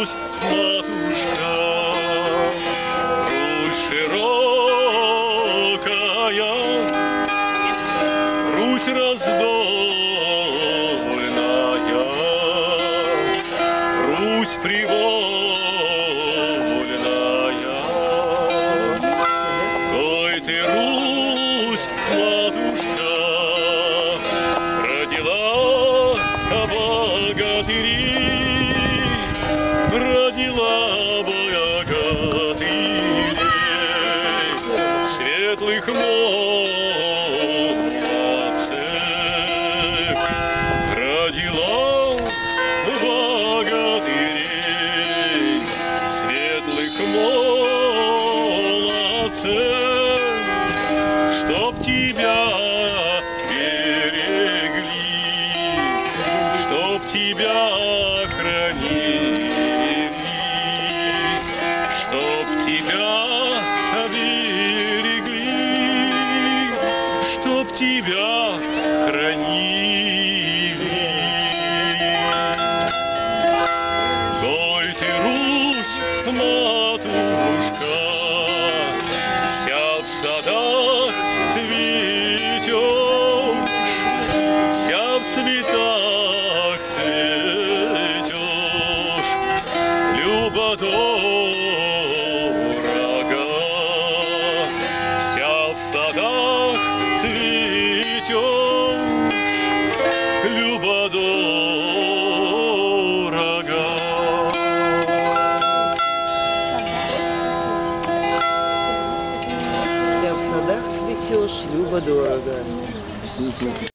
Русь, матушка, Русь широкая, Русь раздольная, Русь привольная. Ой ты, Русь, матушка, родила богатырей, родила богатырей, светлых молодцев, родила богатырей, светлых молодцев, чтоб тебя тебя хранили, чтоб тебя берегли, чтоб тебя хранили. Ой ты, Русь, матушка, вся в садах цветешь, вся в цветах цветешь, любо-дорого, вся в садах цветешь, любо-дорого. Вся в садах цветешь, любо-дорого.